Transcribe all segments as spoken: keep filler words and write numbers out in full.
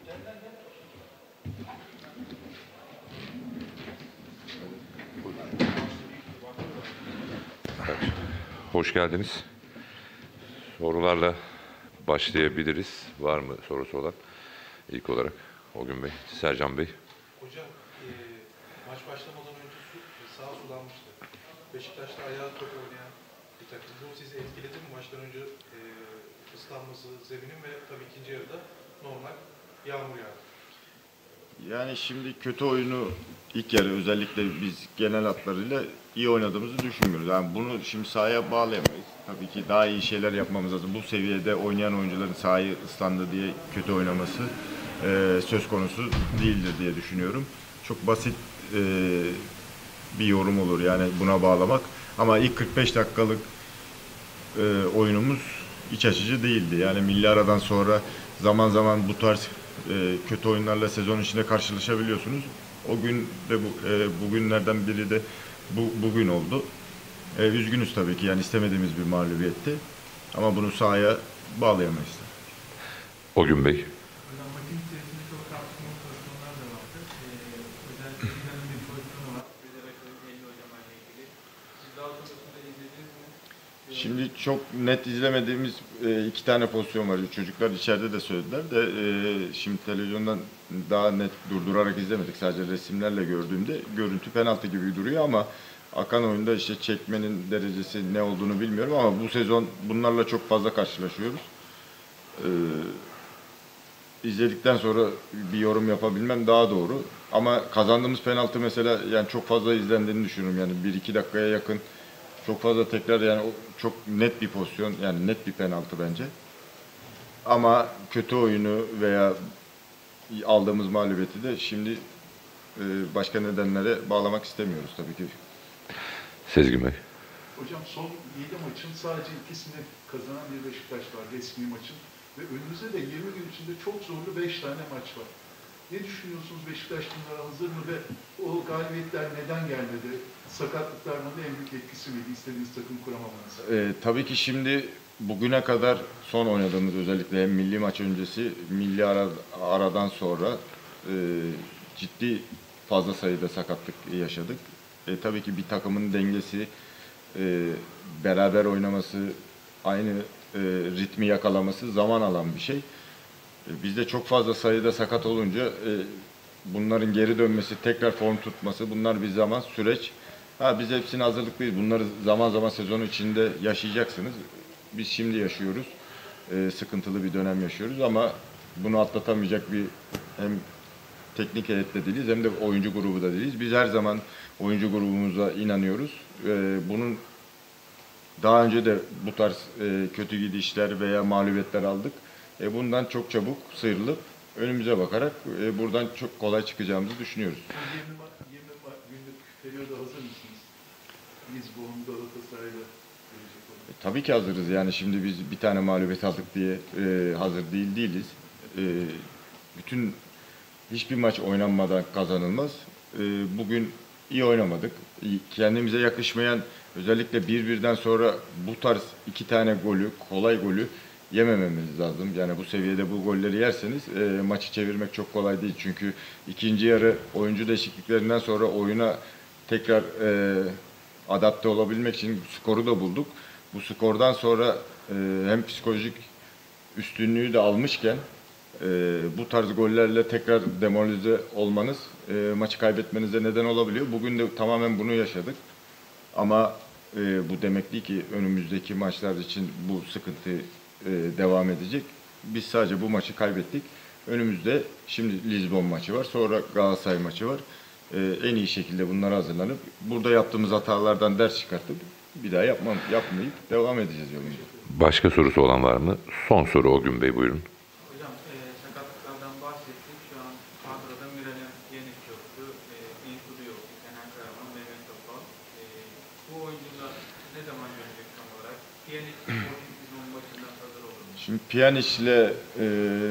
Evet. Hoş geldiniz. Sorularla başlayabiliriz. Var mı sorusu olan? İlk olarak Ogün Bey, Sercan Bey. Hocam, e, maç başlamadan önce su, saha sulanmıştı. Beşiktaş'ta ayağa top oynayan bir takım. Bu sizi etkiledi mi maçtan önce e, ıslanması, zeminin ve tabii ikinci yarıda normal yağmur yağdı? Yani şimdi kötü oyunu ilk yarı özellikle biz genel hatlarıyla iyi oynadığımızı düşünmüyoruz. Yani bunu şimdi sahaya bağlayamayız. Tabii ki daha iyi şeyler yapmamız lazım. Bu seviyede oynayan oyuncuların sahayı ıslandı diye kötü oynaması e, söz konusu değildir diye düşünüyorum. Çok basit e, bir yorum olur yani buna bağlamak. Ama ilk kırk beş dakikalık e, oyunumuz iç açıcı değildi. Yani milli aradan sonra zaman zaman bu tarz e, kötü oyunlarla sezon içinde karşılaşabiliyorsunuz. O gün de bu e, bugünlerden biri de bu bugün oldu. E, üzgünüz tabii ki yani istemediğimiz bir mağlubiyetti. Ama bunu sahaya bağlayamayız. Ogün Bey. Hocam maçın içerisinde çok tartışmalı pozisyonlar da vardı. Ee, özellikle Milan'ın bir pozisyonu var. Bir de rakibin elli oynamayla ilgili. Siz daha sonrasında izlediniz mi? Ee, Şimdi çok net izlemediğimiz e, iki tane pozisyon var. Çocuklar içeride de söylediler de e, şimdi televizyondan daha net durdurarak izlemedik. Sadece resimlerle gördüğümde görüntü penaltı gibi duruyor ama akan oyunda işte çekmenin derecesi ne olduğunu bilmiyorum ama bu sezon bunlarla çok fazla karşılaşıyoruz. Ee, izledikten sonra bir yorum yapabilmem daha doğru. Ama kazandığımız penaltı mesela yani çok fazla izlendiğini düşünüyorum. Yani bir iki dakikaya yakın çok fazla tekrar yani o çok net bir pozisyon yani net bir penaltı bence. Ama kötü oyunu veya aldığımız mağlubiyeti de şimdi e, başka nedenlere bağlamak istemiyoruz tabii ki. Sezgin Bey. Hocam son yedi maçın sadece ikisini kazanan bir Beşiktaş var resmi maçın. Ve önümüzde de yirmi gün içinde çok zorlu beş tane maç var. Ne düşünüyorsunuz, Beşiktaş bunlara hazır mı ve o galibiyetler neden gelmedi? Sakatlıklarının en büyük etkisi miydi istediğiniz takım kuramamanız? Ee, tabii ki şimdi bugüne kadar son oynadığımız özellikle hem milli maç öncesi, milli ara, aradan sonra e, ciddi fazla sayıda sakatlık yaşadık. E, tabii ki bir takımın dengesi, e, beraber oynaması, aynı e, ritmi yakalaması zaman alan bir şey. E, bizde çok fazla sayıda sakat olunca e, bunların geri dönmesi, tekrar form tutması bunlar bir zaman süreç. Ha biz hepsine hazırlıklıyız. Bunları zaman zaman sezon içinde yaşayacaksınız. Biz şimdi yaşıyoruz. E, sıkıntılı bir dönem yaşıyoruz ama bunu atlatamayacak bir hem teknik heyette değiliz hem de oyuncu grubu da değiliz. Biz her zaman oyuncu grubumuza inanıyoruz. E, bunun daha önce de bu tarz e, kötü gidişler veya mağlubiyetler aldık. E, bundan çok çabuk sıyrılıp önümüze bakarak e, buradan çok kolay çıkacağımızı düşünüyoruz. yirmi, yirmi günlük periyoda hazır mısınız? Lisbon, Galatasaray'la gelecek olan. E, tabii ki hazırız. Yani şimdi biz bir tane mağlubiyet aldık diye e, hazır değil değiliz. E, bütün hiçbir maç oynanmadan kazanılmaz. E, bugün iyi oynamadık. Kendimize yakışmayan özellikle bir birden sonra bu tarz iki tane golü, kolay golü yemememiz lazım. Yani bu seviyede bu golleri yerseniz e, maçı çevirmek çok kolay değil. Çünkü ikinci yarı oyuncu değişikliklerinden sonra oyuna tekrar e, adapte olabilmek için skoru da bulduk. Bu skordan sonra e, hem psikolojik üstünlüğü de almışken e, bu tarz gollerle tekrar demoralize olmanız e, maçı kaybetmenize neden olabiliyor. Bugün de tamamen bunu yaşadık. Ama e, bu demek değil ki önümüzdeki maçlar için bu sıkıntı e, devam edecek. Biz sadece bu maçı kaybettik. Önümüzde şimdi Lisbon maçı var, sonra Galatasaray maçı var. E, en iyi şekilde bunlara hazırlanıp burada yaptığımız hatalardan ders çıkartıp bir daha yapmam, yapmayıp devam edeceğiz yolumuza. Başka sorusu olan var mı? Son soru Ogün Bey, buyurun. Hocam e, sakatlıklardan bahsettik. Şu an kadroda Miralem Pjanic yoktu. E, Enkudu yoktu. Kenan Karaman, Mehmet Topal. E, bu oyuncular ne zaman görecek tam olarak? Pjanic sportif sezon başından hazır olur mu? Şimdi Pjanic'le e,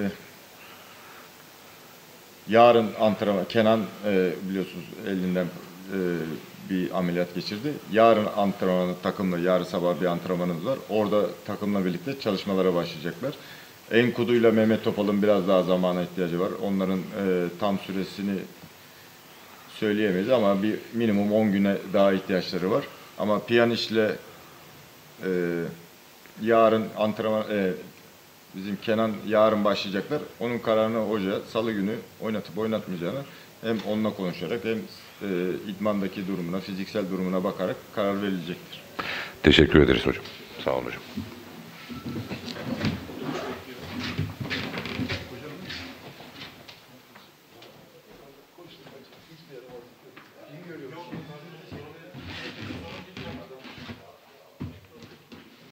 yarın antrenman, Kenan e, biliyorsunuz elinden e, bir ameliyat geçirdi. Yarın antrenmanı takımla, yarın sabah bir antrenmanımız var. Orada takımla birlikte çalışmalara başlayacaklar. Enkudu'yla Mehmet Topal'ın biraz daha zamana ihtiyacı var. Onların e, tam süresini söyleyemeyiz ama bir minimum on güne daha ihtiyaçları var. Ama Pjanic'le e, yarın antrenman e, bizim Kenan yarın başlayacaklar. Onun kararını hoca salı günü oynatıp oynatmayacağını hem onunla konuşarak hem e, idmandaki durumuna, fiziksel durumuna bakarak karar verilecektir. Teşekkür ederiz hocam. Sağ olun hocam.